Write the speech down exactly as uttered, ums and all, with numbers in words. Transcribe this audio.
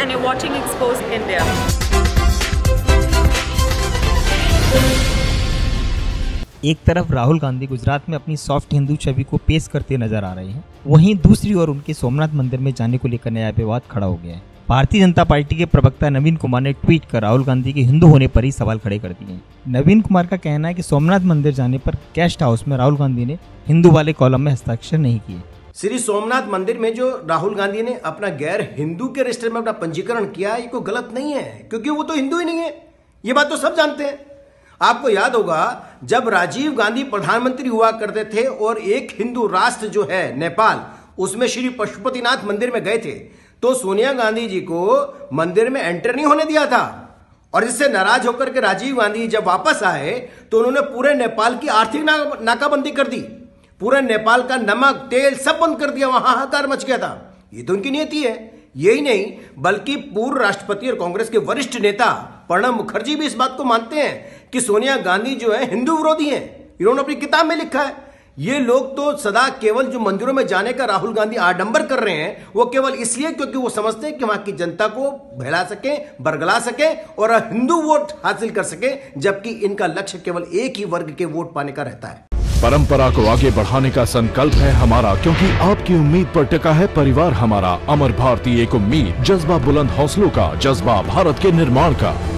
and you're watching Exposed India. एक तरफ राहुल गांधी गुजरात में अपनी सॉफ्ट हिंदू छवि को पेश करते नजर आ रहे हैं, वहीं दूसरी ओर उनके सोमनाथ मंदिर में जाने को लेकर नया विवाद खड़ा हो गया है। भारतीय जनता पार्टी के प्रवक्ता नवीन कुमार ने ट्वीट कर राहुल गांधी के हिंदू होने पर ही सवाल खड़े कर दिए हैं। नवीन कुमार का कहना है कि सोमनाथ मंदिर जाने पर गेस्ट हाउस में राहुल गांधी ने हिंदू वाले कॉलम में हस्ताक्षर नहीं किए। श्री सोमनाथ मंदिर में जो राहुल गांधी ने अपना गैर हिंदू के रजिस्टर में अपना पंजीकरण किया, ये कोई गलत नहीं है, क्योंकि वो तो हिंदू ही नहीं है। ये बात तो सब जानते हैं। आपको याद होगा जब राजीव गांधी प्रधानमंत्री हुआ करते थे और एक हिंदू राष्ट्र जो है नेपाल, उसमें श्री पशुपतिनाथ मंदिर में गए थे, तो सोनिया गांधी जी को मंदिर में एंटर नहीं होने दिया था। और इससे नाराज होकर के राजीव गांधी जब वापस आए तो उन्होंने पूरे नेपाल की आर्थिक ना, नाकाबंदी कर दी। पूरे नेपाल का नमक तेल सब बंद कर दिया, वहां हाहाकार मच गया था। ये तो उनकी नीति है। यही नहीं बल्कि पूर्व राष्ट्रपति और कांग्रेस के वरिष्ठ नेता प्रणब मुखर्जी भी इस बात को मानते हैं कि सोनिया गांधी जो है हिंदू विरोधी हैं। इन्होंने अपनी किताब में लिखा है। ये लोग तो सदा केवल जो मंदिरों में जाने का राहुल गांधी आडंबर कर रहे हैं, वो केवल इसलिए क्योंकि वो समझते हैं कि वहां की जनता को बहला सके, बरगला सके और हिंदू वोट हासिल कर सके, जबकि इनका लक्ष्य केवल एक ही वर्ग के वोट पाने का रहता है। परंपरा को आगे बढ़ाने का संकल्प है हमारा, क्योंकि आपकी उम्मीद पर टिका है परिवार हमारा। अमर भारती एक उम्मीद, जज्बा बुलंद हौसलों का, जज्बा भारत के निर्माण का।